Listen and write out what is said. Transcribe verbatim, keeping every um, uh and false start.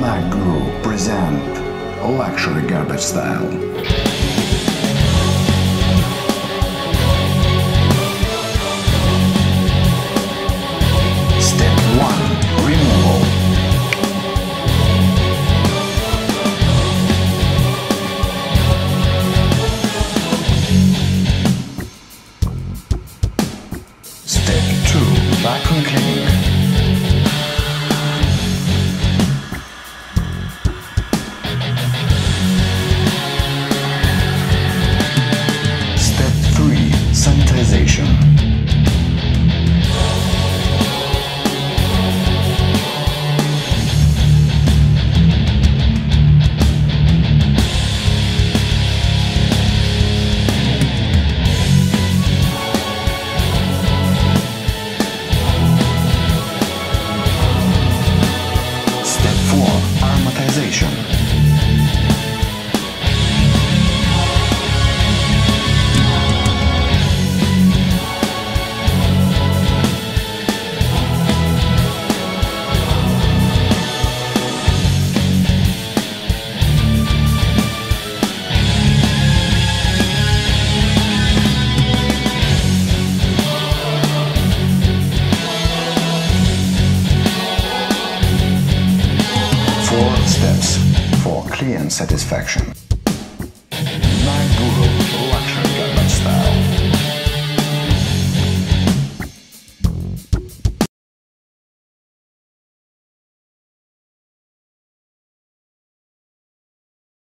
Mac Group present Luxury Garbage Style. Step one. Removal. Step two. Vacuum cleaning. Step three. Sanitization. Step four. Aromatization. Four steps for client satisfaction.